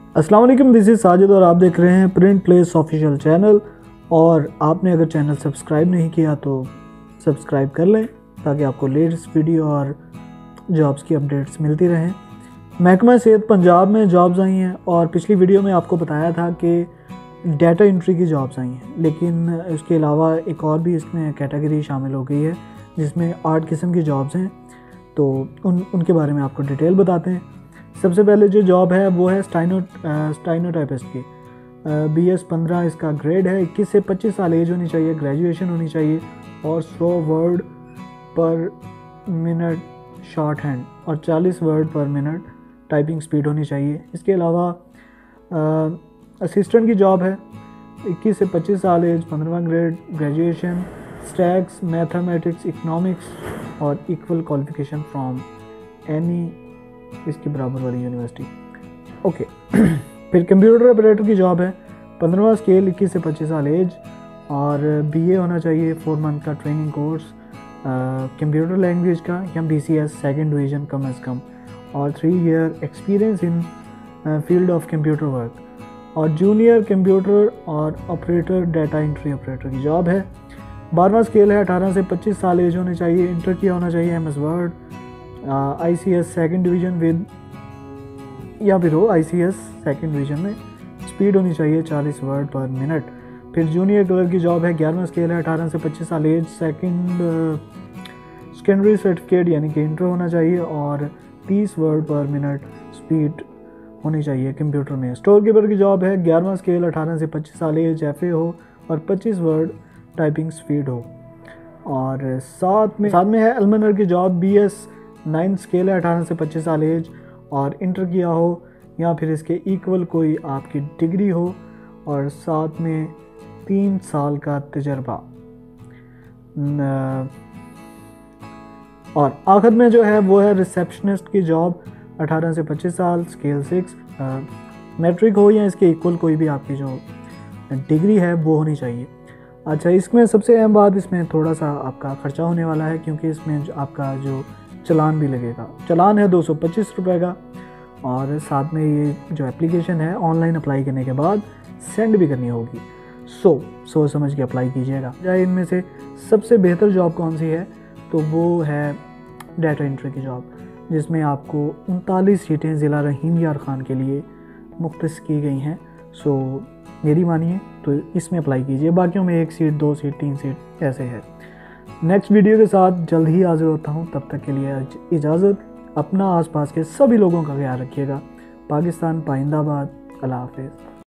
अस्सलाम वालेकुम, this is Sajid और आप देख रहे हैं प्रिंट प्लेस ऑफिशियल चैनल। और आपने अगर चैनल सब्सक्राइब नहीं किया तो सब्सक्राइब कर लें ताकि आपको लेटेस्ट वीडियो और जॉब्स की अपडेट्स मिलती रहें। महकमा सेहत पंजाब में जॉब्स आई हैं और पिछली वीडियो में आपको बताया था कि डाटा एंट्री की जॉब्स आई हैं, लेकिन इसके अलावा एक और भी इसमें कैटेगरी शामिल हो गई है जिसमें 8 किस्म की जॉब्स हैं। तो उनके बारे में आपको डिटेल बताते हैं। सबसे पहले जो जॉब है वो है स्टाइनोटाइपिस्ट की। BS 15 इसका ग्रेड है। 21 से 25 साल एज होनी चाहिए, ग्रेजुएशन होनी चाहिए और 100 वर्ड पर मिनट शॉर्ट हैंड और 40 वर्ड पर मिनट टाइपिंग स्पीड होनी चाहिए। इसके अलावा असिस्टेंट की जॉब है। 21 से 25 साल एज, 15वां grade, graduation, stats, mathematics, economics और इक्वल क्वालिफिकेशन फ्रॉम एनी इसके बराबर वाली यूनिवर्सिटी। ओके फिर कंप्यूटर ऑपरेटर की जॉब है। 15वां स्केल, 21 से 25 साल एज और BA होना चाहिए, 4 मंथ का ट्रेनिंग कोर्स कंप्यूटर लैंग्वेज का या BCS सेकंड डिवीज़न कम अज़ कम और 3 year experience in field of computer work. और जूनियर कंप्यूटर और ऑपरेटर, डाटा एंट्री ऑपरेटर की जॉब है। 12वां स्केल है। 18 से 25 साल एज होने चाहिए, इंटर किया होना चाहिए MS word, ICS second division with या फिर हो ICS सेकंड डिवीज़न में, स्पीड होनी चाहिए 40 वर्ड पर मिनट। फिर जूनियर क्लर्क की जॉब है। 11वां स्केल है। 18 से 25 साल एज, सेकेंडरी सर्टिफिकेट यानी कि इंटर होना चाहिए और 30 वर्ड पर मिनट स्पीड होनी चाहिए कंप्यूटर में। स्टोर कीपर की जॉब है। 11वां स्केल, 18 से 25 साल एज, FA हो और 25 वर्ड टाइपिंग स्पीड हो। और साथ में है अलमनर की जॉब। BS 9 स्केल है। 18 से 25 साल एज और इंटर किया हो या फिर इसके इक्वल कोई आपकी डिग्री हो और साथ में 3 साल का तजर्बा। और आखिर में जो है वो है रिसेप्शनिस्ट की जॉब। 18 से 25 साल, स्केल 6, मैट्रिक हो या इसके इक्वल कोई भी आपकी जो डिग्री है वो होनी चाहिए। अच्छा, इसमें सबसे अहम बात, इसमें थोड़ा सा आपका ख़र्चा होने वाला है क्योंकि इसमें आपका जो चलान भी लगेगा। चलान है 225 रुपये का और साथ में ये जो एप्लीकेशन है ऑनलाइन अप्लाई करने के बाद सेंड भी करनी होगी। सोच समझ के अप्लाई कीजिएगा। चाहे इनमें से सबसे बेहतर जॉब कौन सी है तो वो है डाटा एंट्री की जॉब, जिसमें आपको 39 सीटें ज़िला रहीम यार खान के लिए मुख्तस की गई हैं। मेरी मानिए तो इसमें अप्लाई कीजिए। बाकियों में 1 सीट, 2 सीट, 3 सीट ऐसे है। नेक्स्ट वीडियो के साथ जल्द ही हाजिर होता हूँ। तब तक के लिए इजाज़त। अपना आसपास के सभी लोगों का ख्याल रखिएगा। पाकिस्तान पाइंदाबाद। अल्लाह हाफ़िज़।